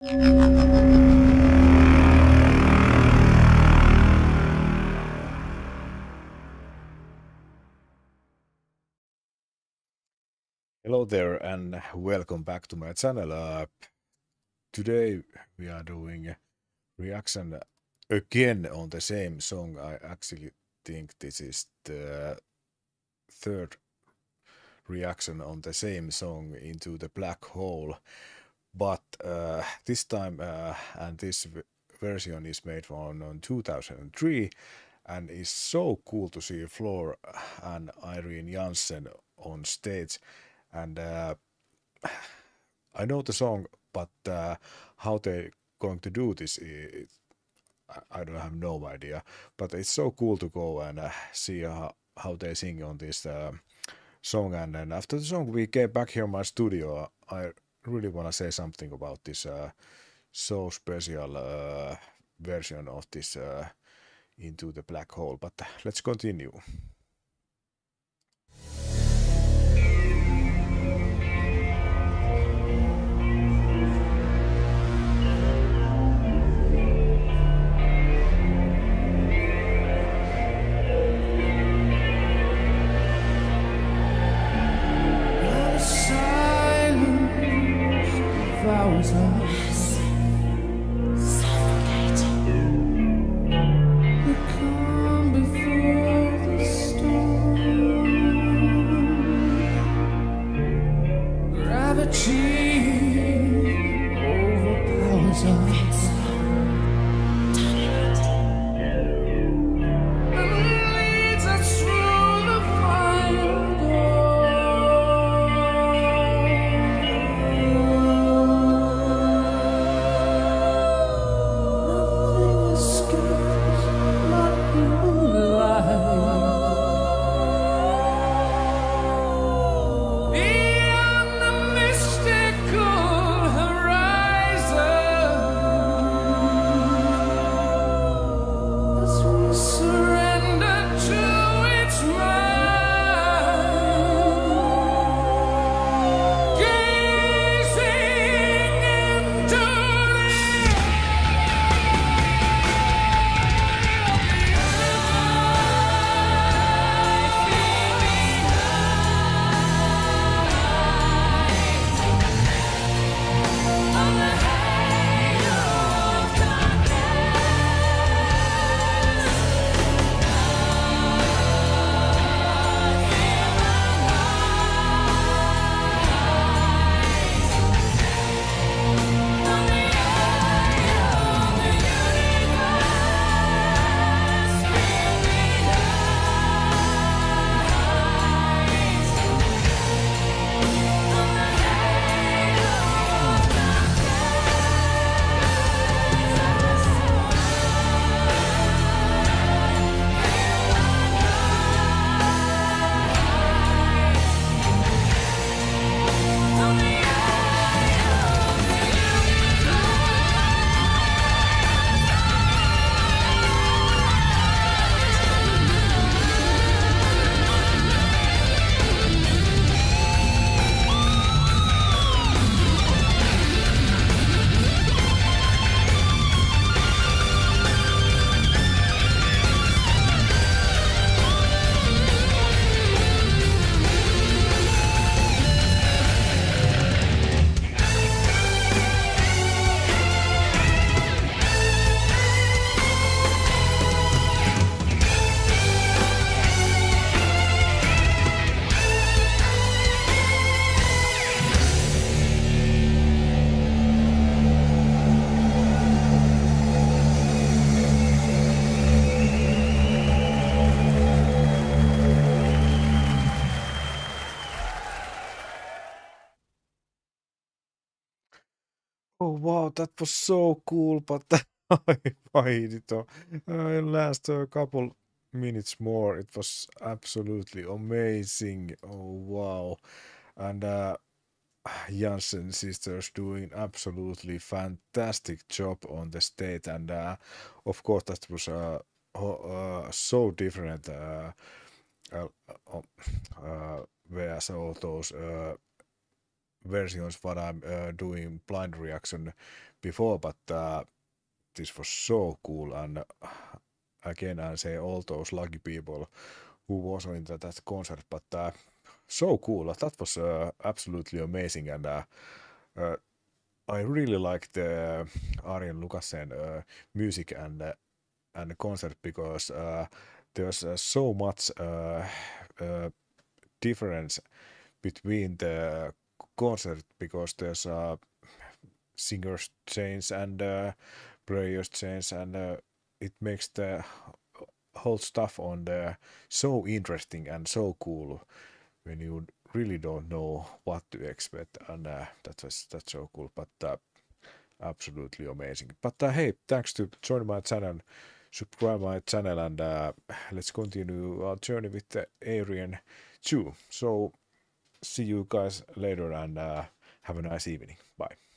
Hello there and welcome back to my channel. Today we are doing a reaction again on the same song. I actually think this is the third reaction on the same song, Into the Black Hole. But this time, and this version is made on 2003, and it's so cool to see Floor and Irene Jansen on stage. And I know the song, but how they going to do this, I don't have no idea. But it's so cool to go and see how they sing on this song. And then after the song, we get back here in my studio. I really want to say something about this so special version of this Into the Black Hole. But let's continue. Oh wow, that was so cool, but I hate it. Last a couple minutes more. It was absolutely amazing. Oh wow, and Janssen sisters doing absolutely fantastic job on the stage, and of course that was so different. Uh, uh, whereas all those versions what I'm doing blind reaction before, but this was so cool. And again, I say all those lucky people who was in that concert, but so cool. That was absolutely amazing, and I really liked Arjen Lucassen music and the concert because there's so much difference between the concert because there's singers change and players change and it makes the whole stuff on the so interesting and so cool when you really don't know what to expect, and that's so cool. But absolutely amazing. But hey, thanks to join my channel, subscribe my channel, and let's continue our journey with the Arjen 2. So see you guys later, and have a nice evening. Bye.